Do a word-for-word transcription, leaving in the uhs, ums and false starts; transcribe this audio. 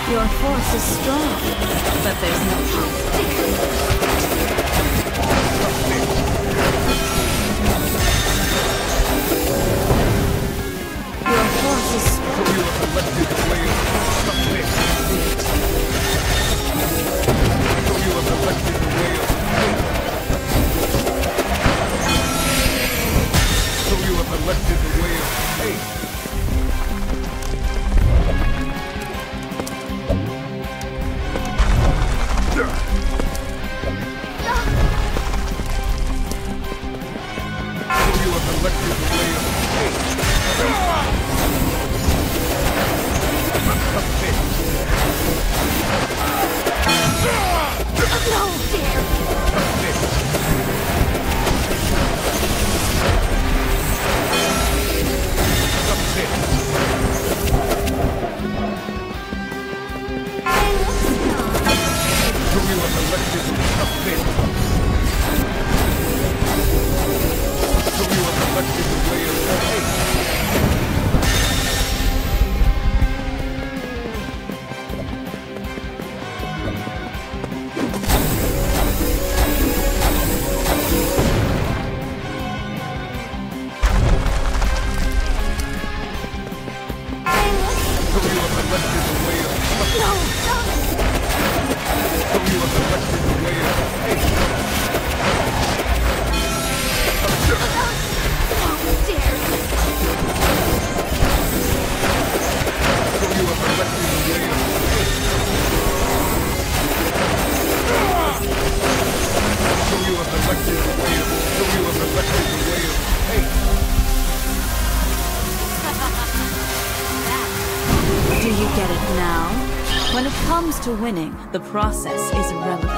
Your force is strong, but there's no Your force is strong. So you have elected the way of submit. So you have elected the way of hate. So you have elected the way of hate. Do you get it now? When it comes to winning, the process is irrelevant.